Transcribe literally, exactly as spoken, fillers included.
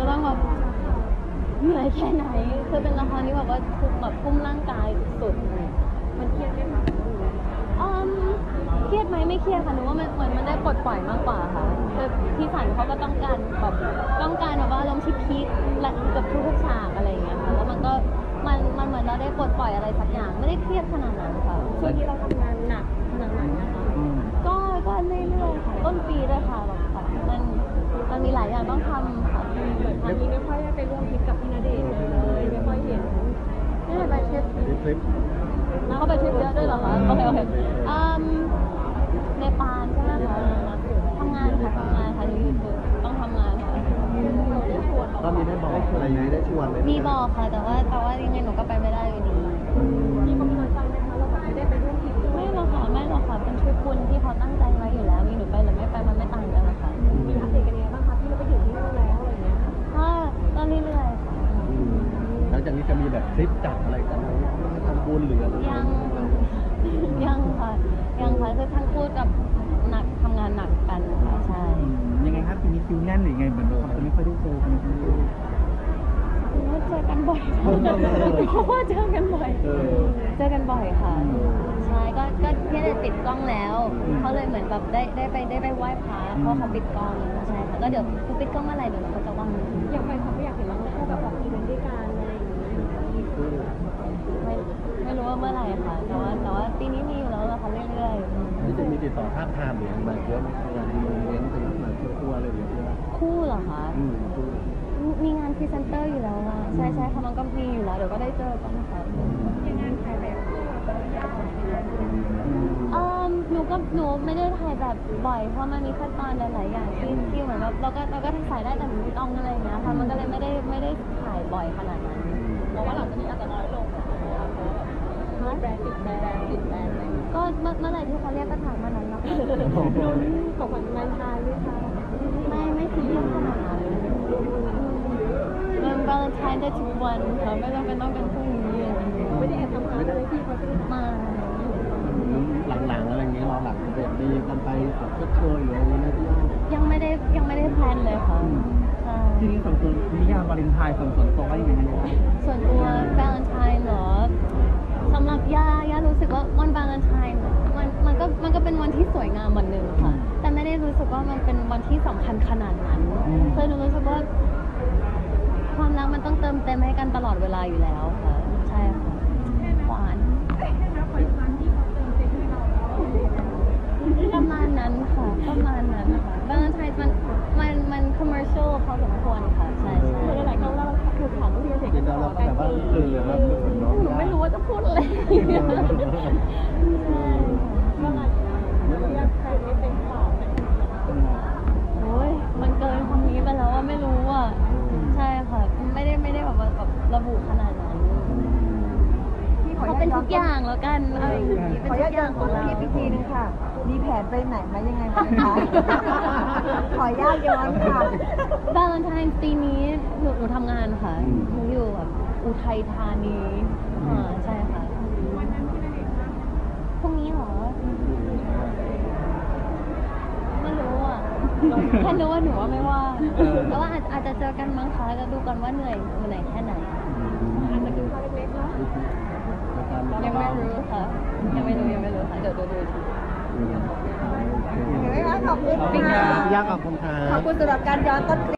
ต้องแบบเหนื่อยแค่ไหนคือเป็นละครที่แบบว่าทุกแบบทุ่มร่างกายสุดๆมันเครียดไหมคะอืมเครียดไหมไม่เครียดค่ะหนูว่ามันเหมือนมันได้ปลดปล่อยมากกว่าค่ะคือพี่สันเขาก็ต้องการแบบต้องการแบบว่าอารมณ์ที่พีคและกับทุกๆฉากอะไรอย่างเงี้ยค่ะแล้วมันก็มันมันเหมือนเราได้ปลดปล่อยอะไรสักอย่างไม่ได้เครียดขนาดนั้นค่ะช่วงที่เราทำงานหนักขนาดไหนนะคะก็ก็เรื่อยๆค่ะต้นปีด้วยค่ะแบบมันมันมีหลายอย่างต้องทำค่ะเหมือนตอนนี้ไม่ค่อยได้ไปร่วมทริปกับพี่ณเดชน์เลยไม่ค่อยเห็นไม่ได้ไปทริปแล้วก็ไปทริปเยอะด้วยเหรอคะโอเคโอเคอืมในปานใช่ไหมคะทำงานค่ะทำงานค่ะในยูทูบต้องทำงานค่ะตอนนี้ได้บอกอะไรไหมได้ชวนไหมมีบอกค่ะแต่ว่าแต่ว่ายังไงหนูก็ไปไม่ได้อยู่ดีมีความน้อยใจไหมคะเราแบบไม่ได้ไปร่วมทริปไม่หรอกค่ะไม่หรอกค่ะเป็นทริปคุณที่เขาตั้งใจไว้อยู่แล้วมีหนูไปหรือไม่ไปมันไม่ต่างกันหรอกค่ะมีอัปเดตกันยังไงบ้างคะที่เราไปถึงที่นู่นแล้วอะไรเงี้ยค่ะก็เรื่อยๆค่ะหลังจากนี้จะมีแบบทริปจัดอะไรกันไหมทำบุญหรืออะไรยังยังค่ะยังค่ะคือทั้งพูดกับหนักทำงานหนักกันค่ะใช่ยังไงครับปีนี้คิวแน่นหรือไงเหมือนเราจะไม่ค่อยได้เจอกันทั้งคู่ว่าเจอกันบ่อยเพราะว่าเจอกันบ่อยเจอกันบ่อยค่ะใช่ก็ก็ที่ได้ปิดกล้องแล้วเขาเลยเหมือนแบบได้ได้ไปได้ไปไหว้พระเพราะเขาปิดกล้องใช่ค่ะก็เดี๋ยวคือปิดกล้องเมื่อไหร่เดี๋ยวเราก็จะว่างอยากไปเขาไม่อยากเห็นเราแค่แบบออกอีเวนต์ด้วยกันอะไรอย่างนี้ไม่ไม่รู้ว่าเมื่อไหร่ค่ะแต่ว่าแต่ว่าปีนี้มีอยู่แล้วละค่ะเรื่อยๆนี่จะมีติดต่อภาพทามหรือมาเยอะไหมงานอีเวนต์เป็นมาทั่วๆเลยหรือว่าคู่เหรอคะอืมคู่มีงานพรีเซนเตอร์อยู่แล้วอะใช่ใช่ค่ะมันก็มีอยู่แล้วเดี๋ยวก็ได้เจอกันค่ะงานถ่ายแบบเออหนูก็หนูไม่ได้ถ่ายแบบบ่อยเพราะมันมีขั้นตอนหลายๆอย่างที่ที่เหมือนแบบเราก็เราก็ถ่ายได้แต่หนูไม่ต้องอะไรอย่างเงี้ยค่ะมันก็เลยไม่ได้ไม่ได้ถ่ายบ่อยขนาดนั้นเพราะว่าหลังจากนี้อาจจะน้อยลงเพราะว่าแบรนด์ติดแบรนด์ติดแบรนด์อะไรก็เมื่อเมื่อไหร่ที่เขาเรียกก็ถ่ายมานั้นแล้วค่ะลุ้นของขวัญวันไทน์ด้วยค่ะไม่ไม่ซีเรียสขนาดนั้นมันวาเลนไทน์ได้ทุกวันค่ะไม่จำเป็นต้องเป็นพรุ่งนี้ไม่ได้แอบทำงานเลยพี่เขาจะมาหลังๆอะไรเงี้ยรอหลังแบบมีกันไปแบบชดเชยหรืออะไรเงี้ยพี่ยังไม่ได้ยังไม่ได้แพลนเลยค่ะทีนี้ส่วนตัวนิยามวาเลนไทน์ส่วนส่วนตัวว่ายังไงคะส่วนตัววาเลนไทน์เหรอสำหรับย่าย่ารู้สึกว่าวันวาเลนไทน์มันมันก็มันก็เป็นวันที่สวยงามวันหนึ่งค่ะแต่ไม่ได้รู้สึกว่ามันเป็นวันที่สำคัญขนาดนั้นเคยรู้สึกว่าความรักมันต้องเติมเต็มให้กันตลอดเวลาอยู่แล้วค่ะใช่ค่ะหวานประมาณนั้นค่ะประมาณนั้นค่ะวาเลนไทน์มันมันมันคอมเมอร์เชียลพอสมควรค่ะใช่ใช่หลายๆครั้งเราถูกถามว่าพี่จะเห็นเราแบบว่าเออแบบหนูไม่รู้ว่าจะพูดอะไรใช่ว่าไงอยากใครไม่เป็นข่าวโอ้ยมันเกินคำนี้ไปแล้วว่าไม่รู้อ่ะใช่ค่ะไม่ได้ไม่ได้แบบแบบระบุขนาดนั้นเขาเป็นทุกอย่างแล้วกันอะไรอย่างนี้เป็นทุกอย่างของเราพี่ทีนึงค่ะมีแผนไปไหนไหมยังไงบ้างคะขออนุญาตย้อนค่ะวาเลนไทน์ปีนี้หนูหนูทำงานค่ะหนูอยู่แบบอุทัยธานีอ่าใช่ค่ะพรุ่งนี้เหรอไม่รู้อ่ะแค่รู้ว่าหนูว่าไม่ว่าแต่ว่าอาจจะเจอกันมั้งคะจะดูก่อนว่าเหนื่อยเหนื่อยแค่ไหนอาจจะกินข้าวเล็กๆเนาะยังไม่รู้ค่ะยังไม่รู้ยังไม่รู้ค่ะเดี๋ยวดูดูทีขอบคุณค่ะยากขอบคุณค่ะขอบคุณสำหรับการย้อนต้นคลิป